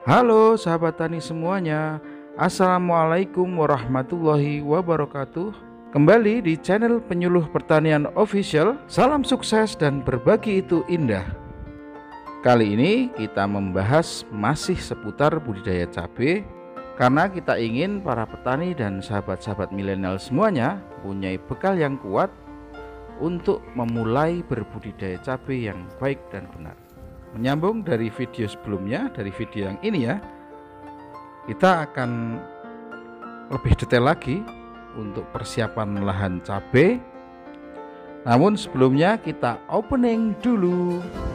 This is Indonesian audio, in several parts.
Halo sahabat tani semuanya, Assalamualaikum warahmatullahi wabarakatuh. Kembali di channel Penyuluh Pertanian Official. Salam sukses dan berbagi itu indah. Kali ini kita membahas masih seputar budidaya cabai, karena kita ingin para petani dan sahabat-sahabat milenial semuanya punya bekal yang kuat untuk memulai berbudidaya cabai yang baik dan benar. Menyambung dari video sebelumnya, dari video yang ini ya, kita akan lebih detail lagi untuk persiapan lahan cabai. Namun sebelumnya kita opening dulu.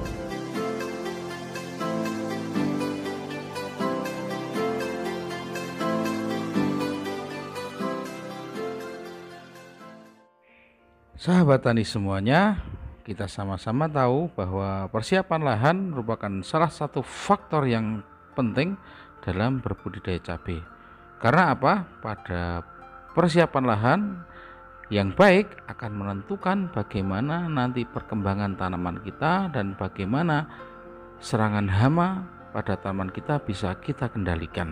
Sahabat tani semuanya, kita sama-sama tahu bahwa persiapan lahan merupakan salah satu faktor yang penting dalam berbudidaya cabai. Karena apa? Pada persiapan lahan yang baik akan menentukan bagaimana nanti perkembangan tanaman kita dan bagaimana serangan hama pada tanaman kita bisa kita kendalikan.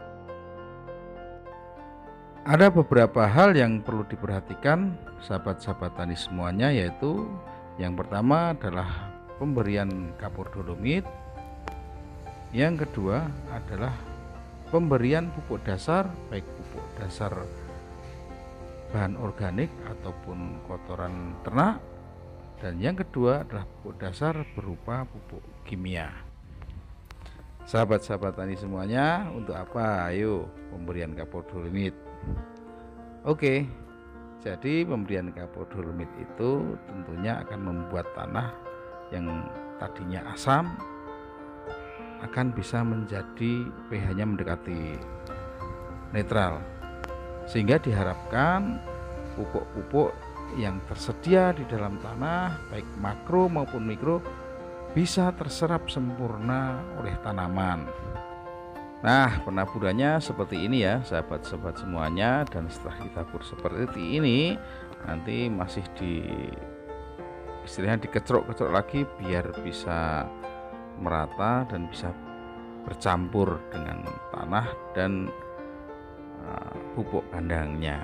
Ada beberapa hal yang perlu diperhatikan sahabat-sahabat tani semuanya, yaitu yang pertama adalah pemberian kapur dolomit. Yang kedua adalah pemberian pupuk dasar, baik pupuk dasar bahan organik ataupun kotoran ternak. Dan yang kedua adalah pupuk dasar berupa pupuk kimia. Sahabat-sahabat tani semuanya, untuk apa? Ayo, pemberian kapur dolomit. Oke. Jadi pemberian kapur dolomit itu tentunya akan membuat tanah yang tadinya asam akan bisa menjadi pH-nya mendekati netral, sehingga diharapkan pupuk-pupuk yang tersedia di dalam tanah baik makro maupun mikro bisa terserap sempurna oleh tanaman. Nah, penaburannya seperti ini ya sahabat-sahabat semuanya, dan setelah ditabur seperti ini nanti masih istilahnya dikecrok-kecrok lagi biar bisa merata dan bisa bercampur dengan tanah dan pupuk kandangnya.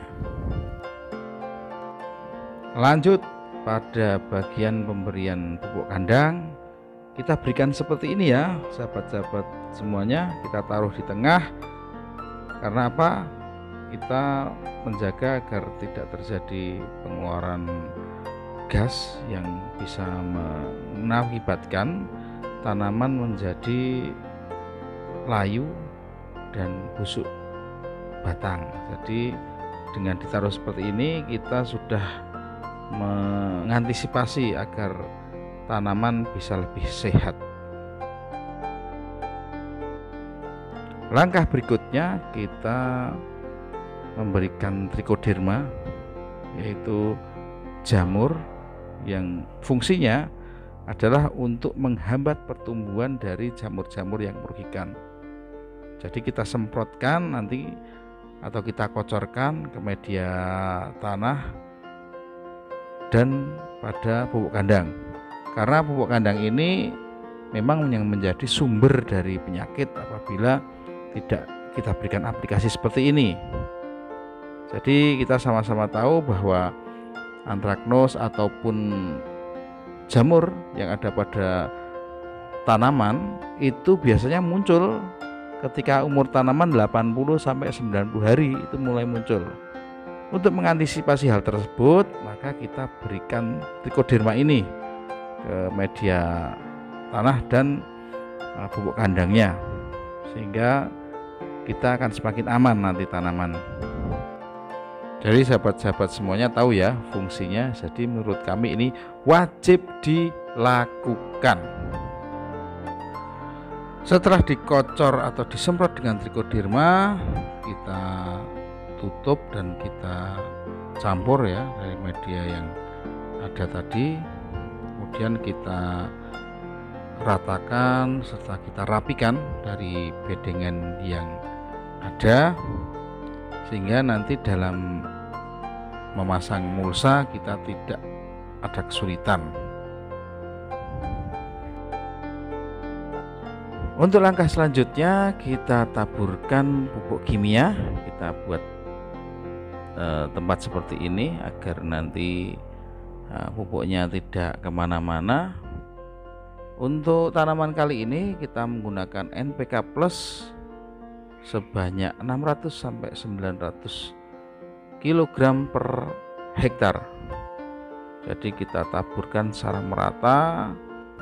Lanjut pada bagian pemberian pupuk kandang, kita berikan seperti ini ya sahabat-sahabat semuanya. Kita taruh di tengah. Karena apa? Kita menjaga agar tidak terjadi pengeluaran gas yang bisa mengakibatkan tanaman menjadi layu dan busuk batang. Jadi dengan ditaruh seperti ini kita sudah mengantisipasi agar tanaman bisa lebih sehat. Langkah berikutnya kita memberikan trikoderma, yaitu jamur yang fungsinya adalah untuk menghambat pertumbuhan dari jamur-jamur yang merugikan. Jadi kita semprotkan nanti atau kita kocorkan ke media tanah dan pada pupuk kandang. Karena pupuk kandang ini memang yang menjadi sumber dari penyakit apabila tidak kita berikan aplikasi seperti ini. Jadi kita sama-sama tahu bahwa antraknos ataupun jamur yang ada pada tanaman itu biasanya muncul ketika umur tanaman 80 sampai 90 hari itu mulai muncul. Untuk mengantisipasi hal tersebut, maka kita berikan trikoderma ini ke media tanah dan pupuk kandangnya, sehingga kita akan semakin aman nanti tanaman. Jadi sahabat-sahabat semuanya tahu ya fungsinya. Jadi menurut kami ini wajib dilakukan. Setelah dikocor atau disemprot dengan trikoderma, kita tutup dan kita campur ya dari media yang ada tadi. Kemudian kita ratakan serta kita rapikan dari bedengan yang ada, sehingga nanti dalam memasang mulsa kita tidak ada kesulitan. Untuk langkah selanjutnya kita taburkan pupuk kimia. Kita buat tempat seperti ini agar nanti pupuknya tidak kemana-mana. Untuk tanaman kali ini kita menggunakan NPK Plus sebanyak 600 sampai 900 kg per hektar. Jadi kita taburkan secara merata.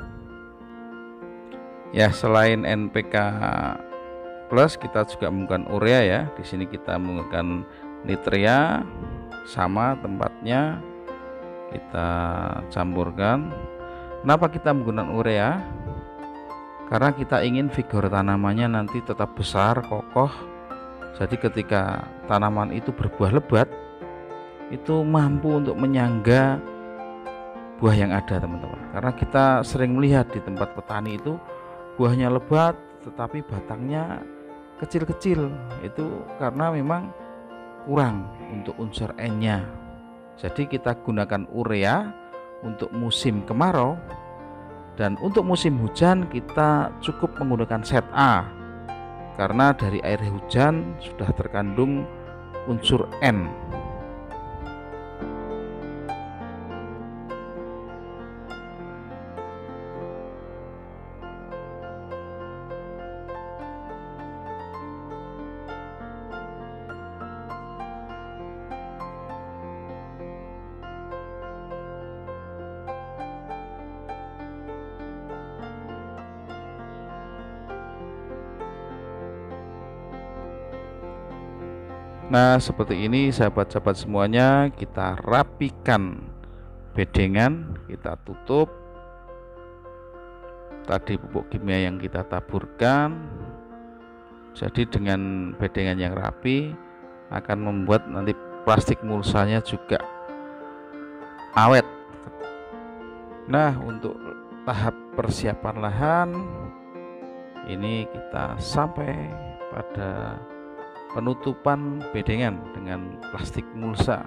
Ya, selain NPK Plus kita juga menggunakan urea ya. Di sini kita menggunakan nitrea, sama tempatnya kita campurkan. Kenapa kita menggunakan urea? Karena kita ingin vigor tanamannya nanti tetap besar, kokoh. Jadi ketika tanaman itu berbuah lebat, itu mampu untuk menyangga buah yang ada, teman-teman. Karena kita sering melihat di tempat petani itu buahnya lebat tetapi batangnya kecil-kecil. Itu karena memang kurang untuk unsur N-nya. Jadi kita gunakan urea untuk musim kemarau, dan untuk musim hujan kita cukup menggunakan set A karena dari air hujan sudah terkandung unsur N. Nah, seperti ini sahabat-sahabat semuanya, kita rapikan bedengan, kita tutup. Tadi pupuk kimia yang kita taburkan. Jadi dengan bedengan yang rapi akan membuat nanti plastik mulsanya juga awet. Nah, untuk tahap persiapan lahan ini kita sampai pada penutupan bedengan dengan plastik mulsa.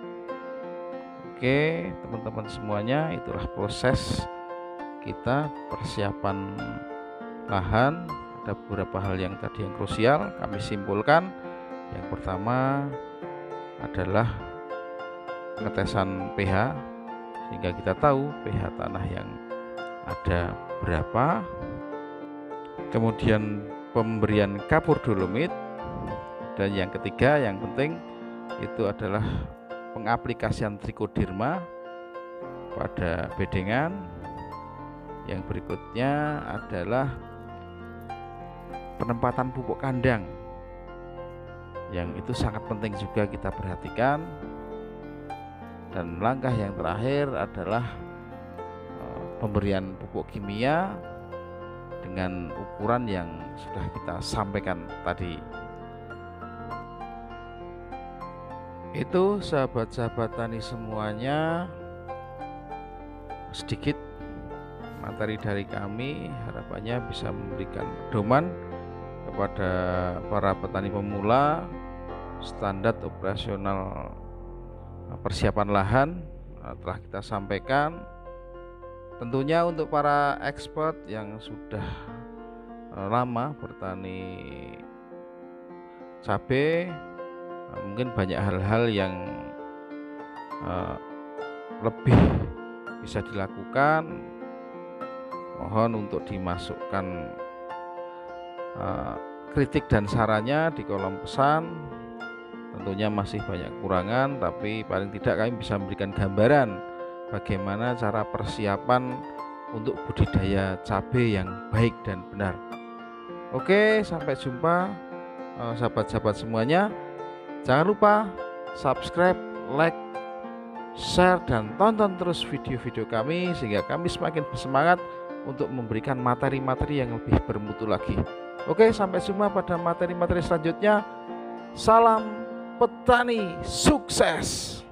Oke, teman-teman semuanya, itulah proses kita persiapan lahan. Ada beberapa hal yang tadi yang krusial kami simpulkan. Yang pertama adalah pengetesan pH sehingga kita tahu pH tanah yang ada berapa. Kemudian pemberian kapur dolomit. Dan yang ketiga yang penting itu adalah pengaplikasian trikoderma pada bedengan. Yang berikutnya adalah penempatan pupuk kandang, yang itu sangat penting juga kita perhatikan. Dan langkah yang terakhir adalah pemberian pupuk kimia dengan ukuran yang sudah kita sampaikan tadi. Itu sahabat-sahabat tani semuanya, sedikit materi dari kami, harapannya bisa memberikan pedoman kepada para petani pemula. Standar operasional persiapan lahan telah kita sampaikan. Tentunya untuk para expert yang sudah lama bertani cabai, mungkin banyak hal-hal yang lebih bisa dilakukan. Mohon untuk dimasukkan kritik dan sarannya di kolom pesan. Tentunya masih banyak kekurangan, tapi paling tidak kami bisa memberikan gambaran bagaimana cara persiapan untuk budidaya cabai yang baik dan benar. Oke, sampai jumpa sahabat-sahabat semuanya. Jangan lupa subscribe, like, share, dan tonton terus video-video kami sehingga kami semakin bersemangat untuk memberikan materi-materi yang lebih bermutu lagi. Oke, sampai jumpa pada materi-materi selanjutnya. Salam petani sukses.